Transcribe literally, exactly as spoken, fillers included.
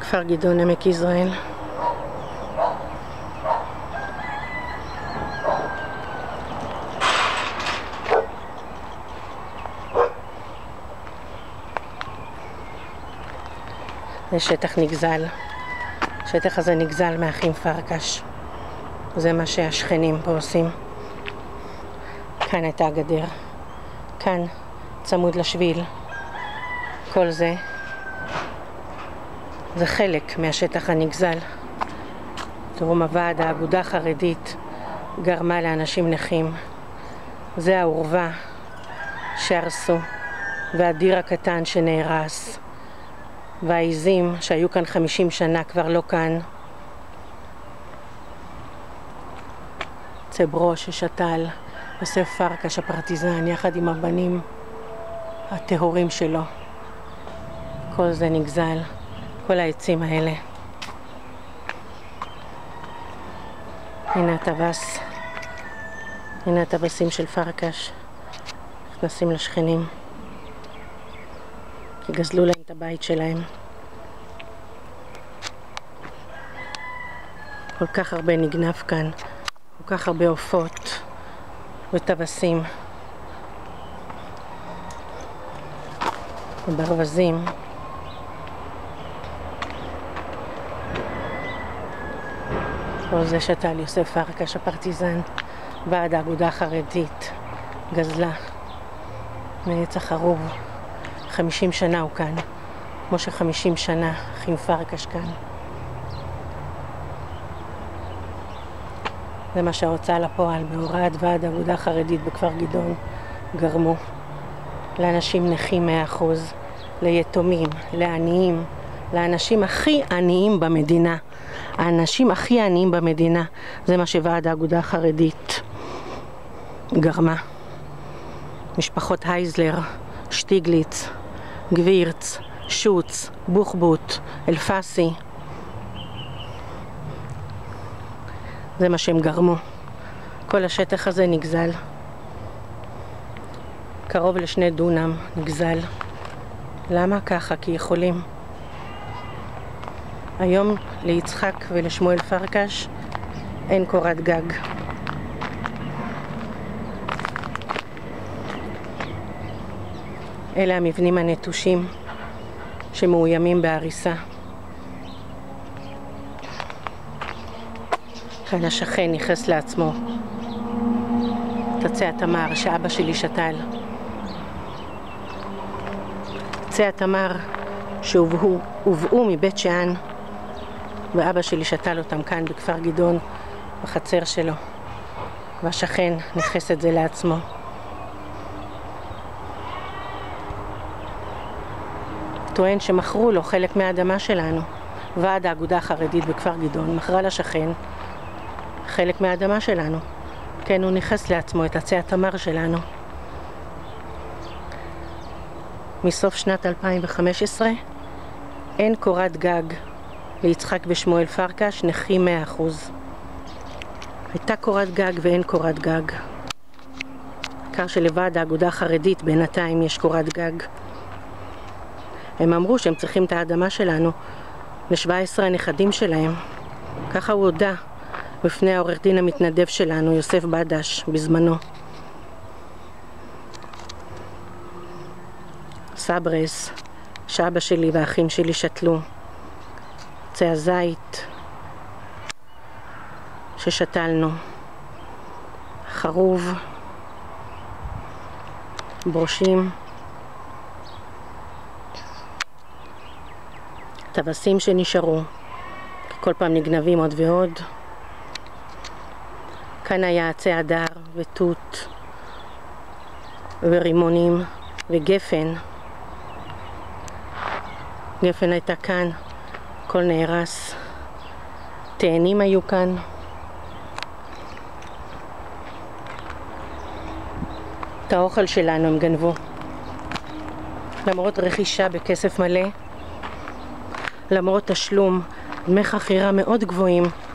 כפר גדעון, עמק יזרעאל. זה שטח נגזל. השטח הזה נגזל מאחים פרקש. זה מה שהשכנים פה עושים. כאן הייתה הגדר. כאן, צמוד לשביל. כל זה, זה חלק מהשטח הנגזל. תראו, הוועד, האגודה החרדית, גרמה לאנשים נכים. זה העורבה שהרסו, והדיר הקטן שנהרס. והעיזים שהיו כאן חמישים שנה כבר לא כאן. צברו ששתל, יוסף פרקש הפרטיזן, יחד עם הבנים הטהורים שלו. כל זה נגזל, כל העצים האלה. הנה הטווס, הנה הטווסים של פרקש, נכנסים לשכנים, כי גזלו להם את הבית שלהם. כל כך הרבה נגנב כאן, כל כך הרבה עופות וטווסים וברווזים. כל זה שתל יוסף פרקש הפרטיזן, ועד האגודה החרדית, גזלה מעץ החרוב. חמישים שנה הוא כאן, כמו שחמישים שנה אחים פרקש כאן. זה מה שההוצאה לפועל בהוראת ועד האגודה החרדית בכפר גדעון גרמו לאנשים נכים מאה אחוז, ליתומים, לעניים, לאנשים הכי עניים במדינה. האנשים הכי עניים במדינה, זה מה שוועד האגודה החרדית גרמה. משפחות הייזלר, שטיגליץ, גבירץ, שוץ, בוחבוט, אלפסי. זה מה שהם גרמו. כל השטח הזה נגזל. קרוב לשני דונם נגזל. למה ככה? כי יכולים. היום ליצחק ולשמואל פרקש אין קורת גג. אלה המבנים הנטושים שמאוימים בהריסה. כאן השכן נכנס לעצמו את עצי התמר שאבא שלי שתל. עצי התמר שהובאו מבית שאן, ואבא שלי שתל אותם כאן בכפר גדעון בחצר שלו, והשכן נכנס את זה לעצמו. טוען שמכרו לו חלק מהאדמה שלנו. ועד האגודה החרדית בכפר גדעון מכרה לשכן חלק מהאדמה שלנו. כן, הוא נכנס לעצמו את עצי התמר שלנו. מסוף שנת אלפיים וחמש עשרה אין קורת גג ליצחק ושמואל פרקש, נכים מאה אחוז. הייתה קורת גג ואין קורת גג. כך שלבד האגודה החרדית בינתיים יש קורת גג. הם אמרו שהם צריכים את האדמה שלנו ל-שבע עשרה הנכדים שלהם. ככה הוא הודע בפני העורך דין המתנדב שלנו, יוסף בדש, בזמנו. סברס, שאבא שלי והאחים שלי שתלו. עצי הזית ששתלנו. חרוב. ברושים. טווסים שנשארו. כל פעם נגנבים עוד ועוד. כאן היה עצי הדר ותות ורימונים וגפן. גפן הייתה כאן, הכל נהרס. תאנים היו כאן. את האוכל שלנו הם גנבו. למרות רכישה בכסף מלא, למרות תשלום דמי חכירה מאוד גבוהים,